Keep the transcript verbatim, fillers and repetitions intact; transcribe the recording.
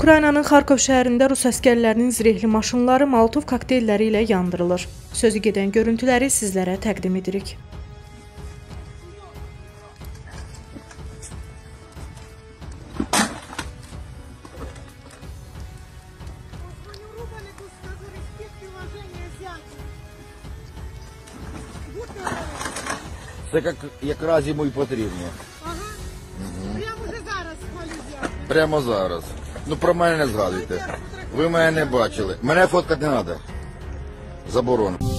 Ukraynanın Xarkov şəhərində Rus əskərlərinin zirehli maşınları Molotov kokteylləri ilə yandırılır. Sözü gedən görüntüləri sizlərə təqdim edirik. Це як, якраз йому і потрібно. Ага. Угу. Прямо вже зараз взяти. Прямо зараз. Ну про мене не згадуйте. Ви мене не бачили. Мене фоткати не треба. Заборонено.